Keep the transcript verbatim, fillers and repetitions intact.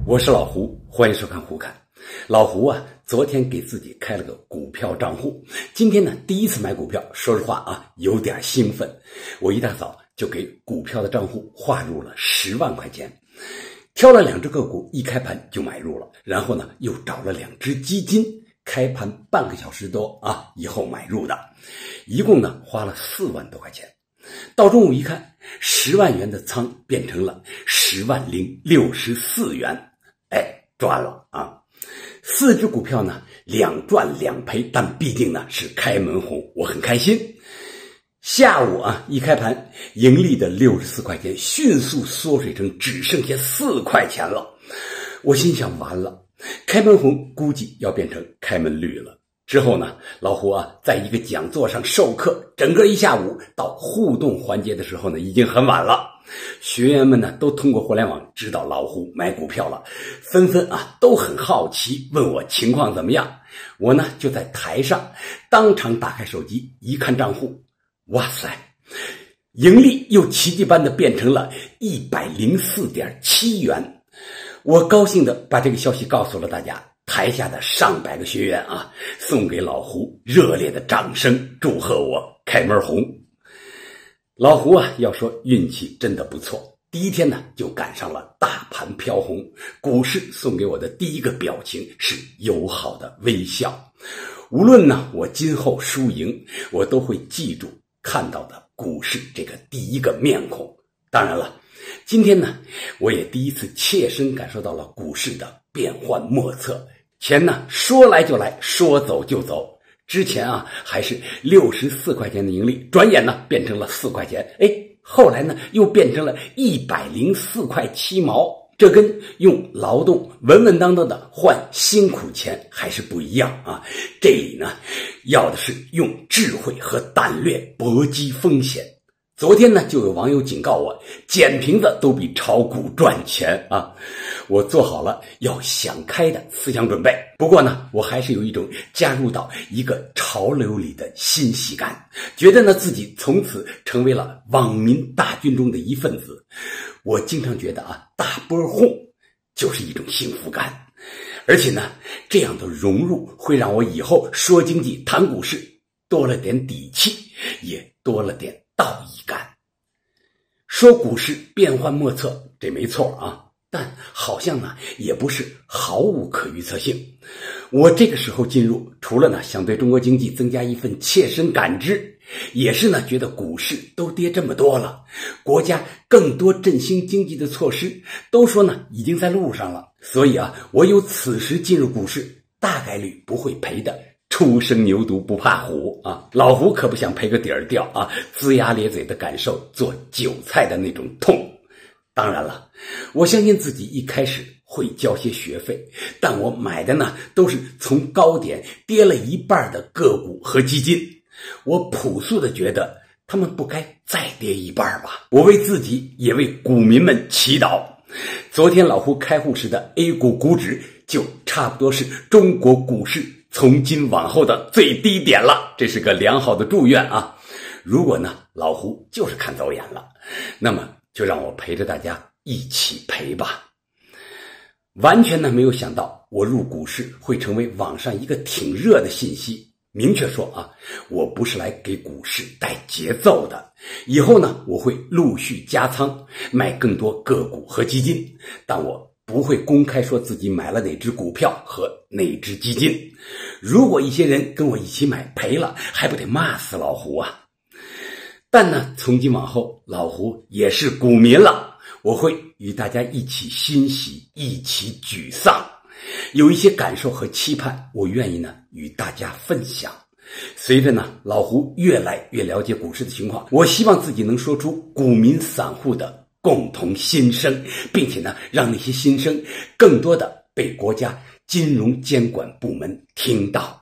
我是老胡，欢迎收看胡侃。老胡啊，昨天给自己开了个股票账户，今天呢第一次买股票，说实话啊，有点兴奋。我一大早就给股票的账户划入了十万块钱，挑了两只个股，一开盘就买入了，然后呢又找了两只基金，开盘半个小时多啊以后买入的，一共呢花了四万多块钱。到中午一看，十万元的仓变成了十万零六十四元，哎，赚了啊！四只股票呢，两赚两赔，但毕竟呢是开门红，我很开心。下午啊，一开盘，盈利的六十四块钱迅速缩水成只剩下四块钱了。我心想，完了，开门红估计要变成开门绿了。之后呢，老胡啊，在一个讲座上授课，整个一下午到互动环节的时候呢，已经很晚了。学员们呢，都通过互联网知道老胡买股票了，纷纷啊都很好奇，问我情况怎么样。我呢就在台上当场打开手机一看账户，哇塞，盈利又奇迹般的变成了一百零四点七元。我高兴的把这个消息告诉了大家。台下的上百个学员啊，送给老胡热烈的掌声，祝贺我开门红。老胡啊，要说运气真的不错，第一天呢就赶上了大盘飘红，股市送给我的第一个表情是友好的微笑。无论呢我今后输赢，我都会记住看到的股市这个第一个面孔。当然了，今天呢我也第一次切身感受到了股市的变幻莫测。钱呢说来就来，说走就走。之前啊还是六十四块钱的盈利，转眼呢变成了四块钱，哎，后来呢又变成了一百零四块七毛。这跟用劳动稳稳当当的换辛苦钱还是不一样啊！这里呢要的是用智慧和胆略搏击风险。昨天呢就有网友警告我，捡瓶子都比炒股赚钱啊！我做好了要想开的思想准备，不过呢我还是有一种加入到一个潮流里的欣喜感，觉得呢自己从此成为了网民大军中的一份子。我经常觉得啊，大波哄就是一种幸福感，而且呢这样的融入会让我以后说经济谈股市多了点底气，也多了点道义感。说股市变幻莫测，这没错啊，但好像呢也不是毫无可预测性。我这个时候进入，除了呢想对中国经济增加一份切身感知，也是呢觉得股市都跌这么多了，国家更多振兴经济的措施都说呢已经在路上了，所以啊我有此时进入股市大概率不会赔的初生牛犊不怕虎啊！老胡可不想赔个底儿掉啊，龇牙咧嘴的感受做韭菜的那种痛。当然了，我相信自己一开始会交些学费，但我买的呢都是从高点跌了一半的个股和基金，我朴素的觉得他们不该再跌一半吧。我为自己也为股民们祈祷。昨天老胡开户时的 A 股股指就差不多是中国股市从今往后的最低点了，这是个良好的祝愿啊！如果呢老胡就是看走眼了，那么就让我陪着大家一起赔吧。完全呢没有想到我入股市会成为网上一个挺热的信息。明确说啊，我不是来给股市带节奏的，以后呢我会陆续加仓买更多个股和基金，但我不会公开说自己买了哪只股票和哪只基金。如果一些人跟我一起买赔了，还不得骂死老胡啊！但呢从今往后老胡也是股民了，我会与大家一起欣喜，一起沮丧，有一些感受和期盼，我愿意呢与大家分享。随着呢老胡越来越了解股市的情况，我希望自己能说出股民散户的共同心声，并且呢让那些心声更多的被国家金融监管部门听到。